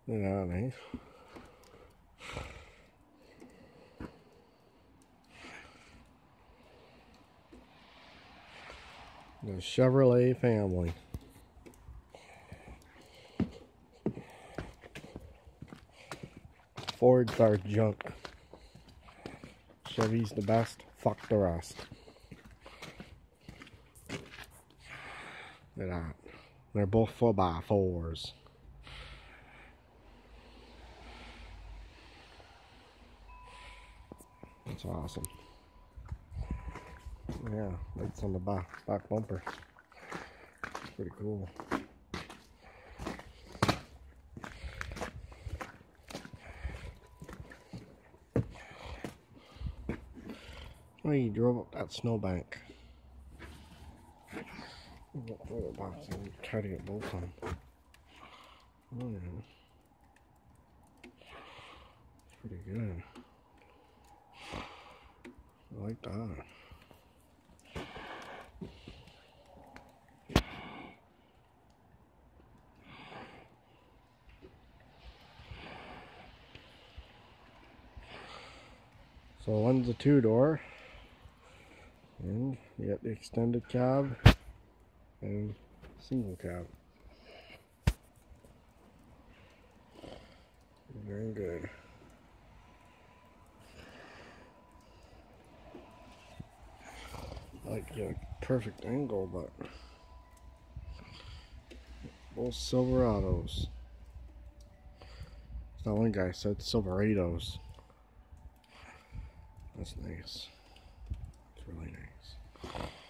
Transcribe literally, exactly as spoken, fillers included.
Yeah, nice. The Chevrolet family. Fords are junk. Chevy's the best. Fuck the rest. Look at that. They're both four by fours. That's awesome. Yeah, lights on the back, back bumper. It's pretty cool. Oh, you drove up that snowbank. Box and try to get both of them. Oh yeah. It's pretty good. I like that. So one's a two-door, and you got the extended cab and single cab. Very good. I like to get a perfect angle, but both Silverados. That one guy said Silverados. That's nice. It's really nice.